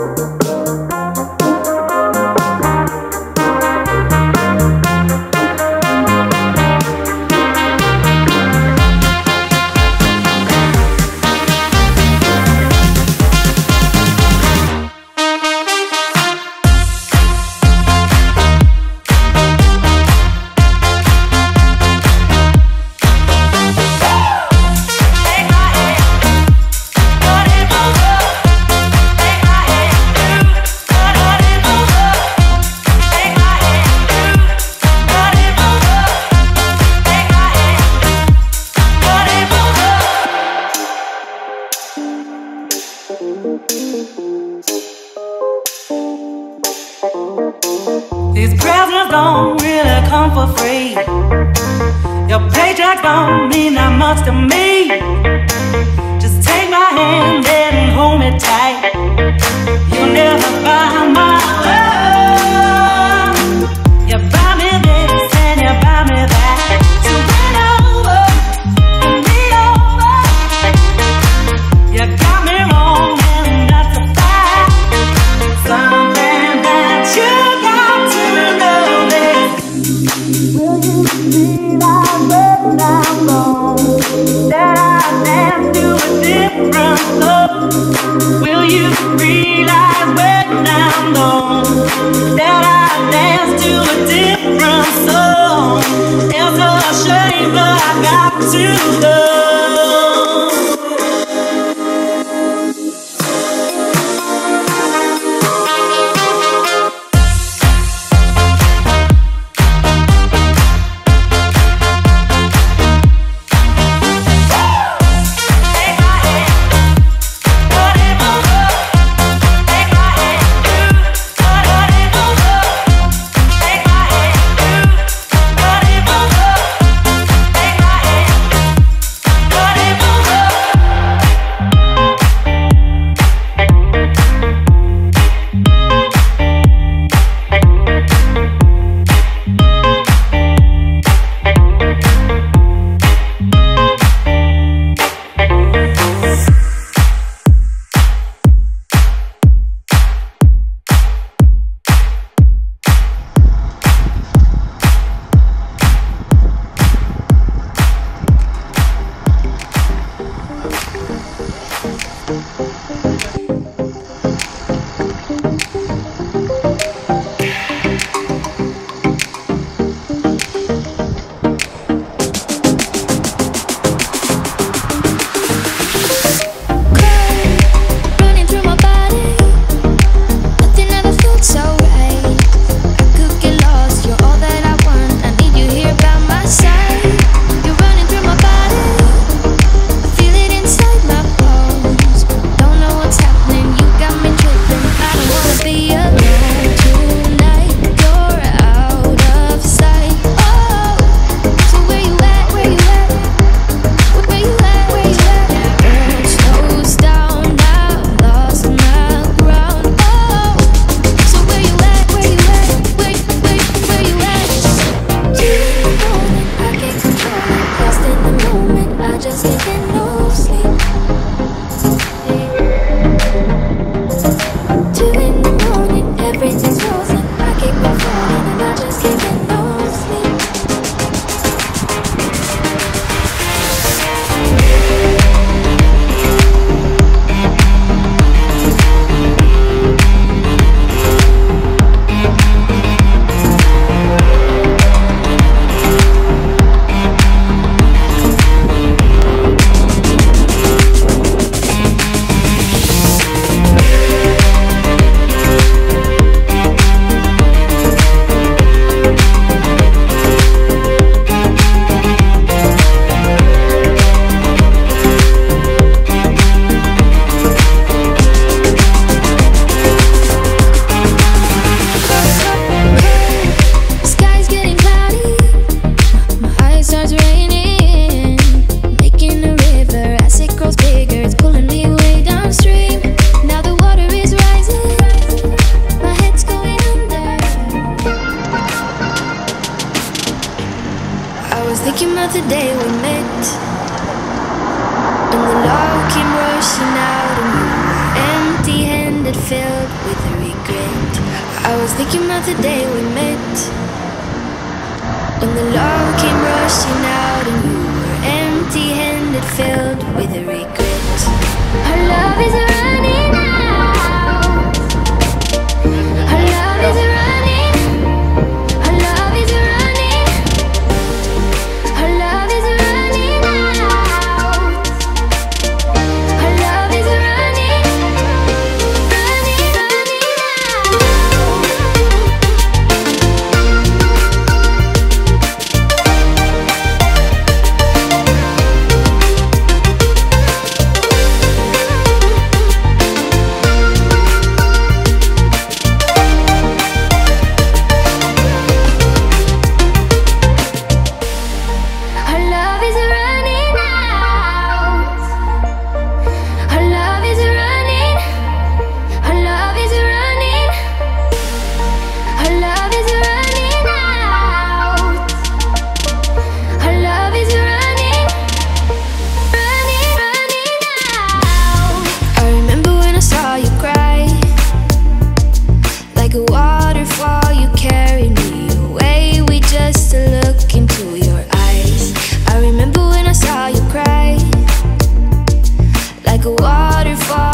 These presents don't really come for free. Your paycheck don't mean that much to me. Just take my hand and hold me tight. You'll never buy my love. You buy me this and you buy me that. So win over and me over. You got me wrong and that's a fact. Something that you got to know is, will you realize when I'm gone that I dance to a different song? Will you realize when I'm gone that I dance to a different song? It's a shame, but I got to know. Thinking about the day we met, and the love came rushing out, and you were empty-handed, filled was thinking about the day we met, when the love came rushing out and you were empty-handed, filled with a regret. Our love is running out. Our love is running. Our love is running. Our love is running out. Our love is running, running, running like a waterfall.